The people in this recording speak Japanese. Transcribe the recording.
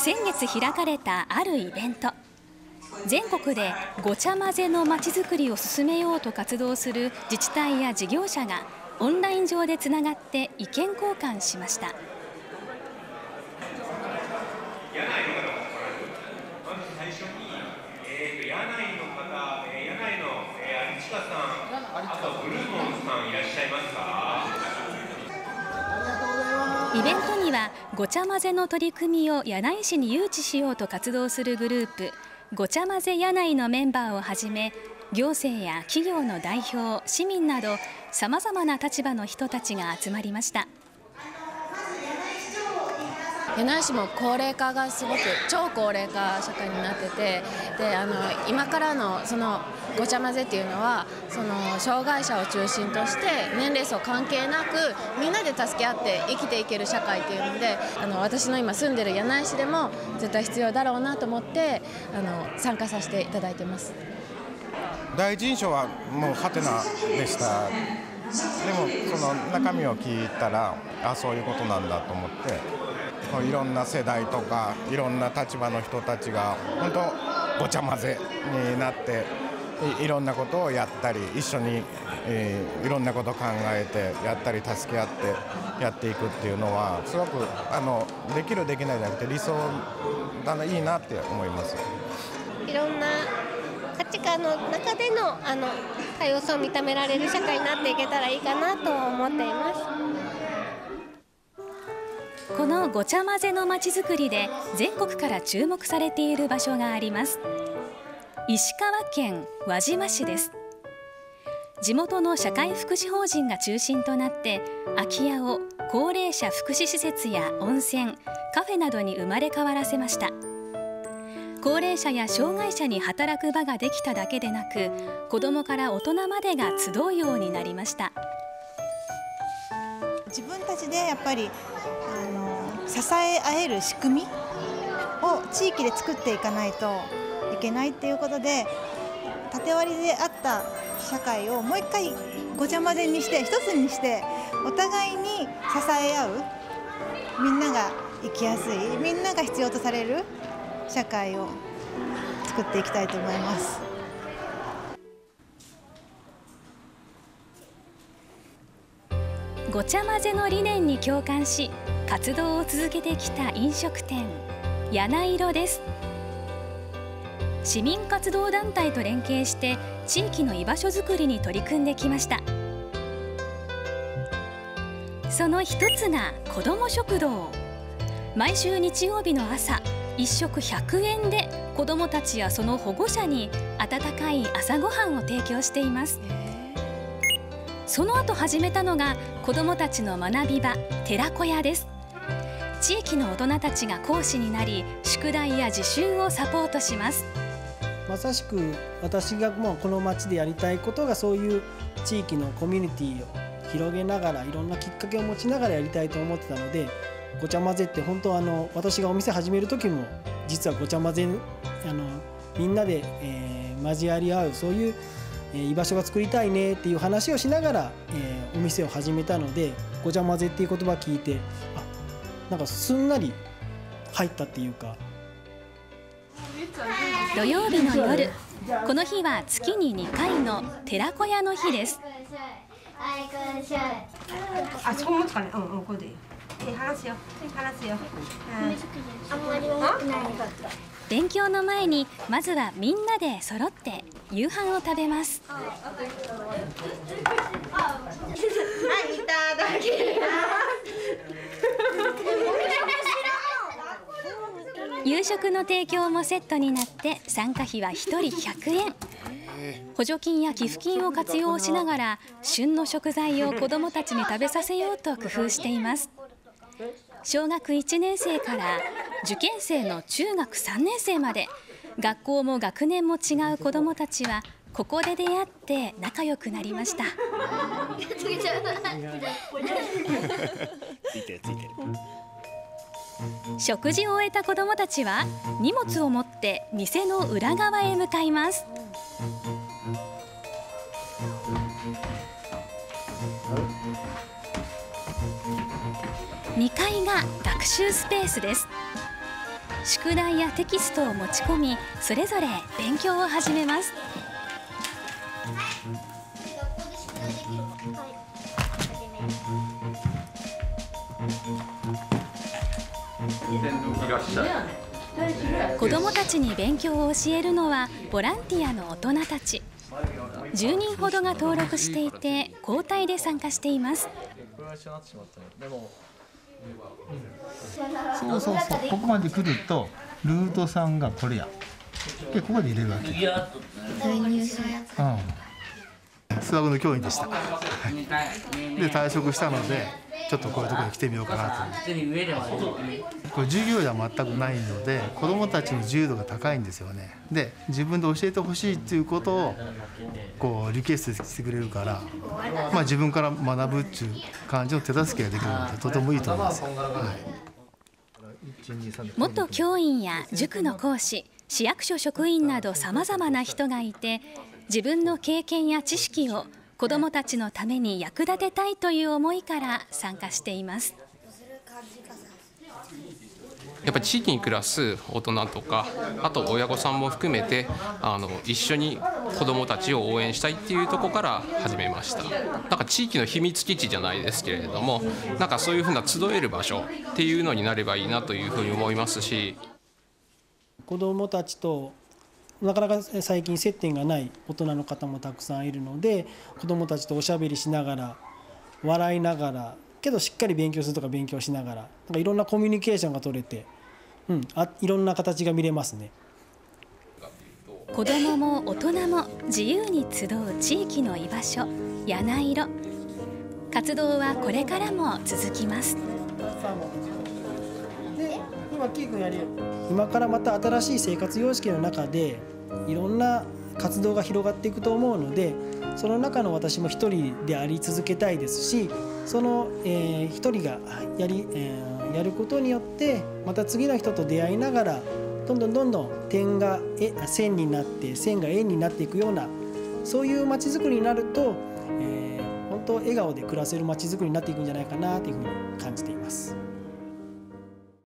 先月開かれたあるイベント。全国でごちゃ混ぜのまちづくりを進めようと活動する自治体や事業者がオンライン上でつながって意見交換しました。イベントにはごちゃ混ぜの取り組みを柳井市に誘致しようと活動するグループごちゃ混ぜ柳井のメンバーをはじめ、行政や企業の代表、市民などさまざまな立場の人たちが集まりました。 柳井市も高齢化がすごく超高齢化社会になってて、で今からのそのごちゃ混ぜっていうのはその障害者を中心として年齢層関係なくみんなで助け合って生きていける社会っていうので、私の今住んでる柳井市でも絶対必要だろうなと思って参加させていただいてます。 第一印象はもうハテナでした。でもその中身を聞いたらそういうことなんだと思って、いろんな世代とかいろんな立場の人たちが本当ごちゃ混ぜになっていろんなことをやったり一緒にいろんなことを考えてやったり助け合ってやっていくっていうのはすごくできるできないじゃなくて理想だな、いいなって思います。 いろんな価値観の中での多様さを認められる社会になっていけたらいいかなと思っています。 このごちゃ混ぜのまちづくりで全国から注目されている場所があります。石川県輪島市です。地元の社会福祉法人が中心となって空き家を高齢者福祉施設や温泉、カフェなどに生まれ変わらせました。高齢者や障害者に働く場ができただけでなく、子どもから大人までが集うようになりました。 自分たちでやっぱり支え合える仕組みを地域で作っていかないといけないっていうことで、縦割りであった社会をもう一回ごちゃ混ぜにして一つにしてお互いに支え合う、みんなが生きやすい、みんなが必要とされる社会を作っていきたいと思います。 ごちゃ混ぜの理念に共感し活動を続けてきた飲食店柳色です。市民活動団体と連携して地域の居場所づくりに取り組んできました。その一つが子ども食堂。毎週日曜日の朝1食100円で子どもたちやその保護者に温かい朝ごはんを提供しています。その後始めたのが子どもたちの学び場寺子屋です。地域の大人たちが講師になり宿題や自習をサポートします。 まさしく私がこの町でやりたいことがそういう地域のコミュニティを広げながらいろんなきっかけを持ちながらやりたいと思ってたので、ごちゃ混ぜって本当私がお店始める時も実はごちゃ混ぜみんなで、交わり合うそういう居場所が作りたいねっていう話をしながら、お店を始めたので、ごちゃ混ぜっていう言葉を聞いてなんかすんなり入ったっていうか。 土曜日の夜、この日は月に2回の寺子屋の日です。勉強の前にまずはみんなで揃って夕飯を食べます。 いただきます。 夕食の提供もセットになって参加費は1人100円。補助金や寄付金を活用しながら旬の食材を子どもたちに食べさせようと工夫しています。小学1年生から受験生の中学3年生まで学校も学年も違う子どもたちはここで出会って仲良くなりました。食事を終えた子どもたちは荷物を持って店の裏側へ向かいます。2階が学習スペースです。 宿題やテキストを持ち込み、それぞれ勉強を始めます。子どもたちに勉強を教えるのはボランティアの大人たち。10人ほどが登録していて、交代で参加しています。 そうそうそう、ここまで来るとルート3がこれや。でここで入れるわけ。数学の教員でした。で退職したので、ちょっとこういうところに来てみようかなと思って。これ授業では全くないので、子どもたちの自由度が高いんですよね。で自分で教えてほしいっていうことをこうリクエストしてくれるから、自分から学ぶっていう感じの手助けができるので、とてもいいと思います。 元教員や塾の講師、市役所職員などさまざまな人がいて、自分の経験や知識を子どもたちのために役立てたいという思いから参加しています。 やっぱり地域に暮らす大人とか、あと親御さんも含めて一緒に子どもたちを応援したいっていうところから始めました。なんか地域の秘密基地じゃないですけれども、なんかそういうふうな集える場所っていうのになればいいなというふうに思いますし、 子どもたちとなかなか最近接点がない大人の方もたくさんいるので、子どもたちとおしゃべりしながら笑いながらけどしっかり勉強するとか勉強しながら、なんかいろんなコミュニケーションが取れて、いろんな形が見れますね。 子どもも大人も自由に集う地域の居場所、柳色。活動はこれからも続きます。 今からまた新しい生活様式の中でいろんな活動が広がっていくと思うので、その中の私も一人であり続けたいですし、その一人がやることによってまた次の人と出会いながら、どんどん点が線になって線が円になっていくような、そういう街づくりになると、本当笑顔で暮らせる街づくりになっていくんじゃないかなというふうに感じています。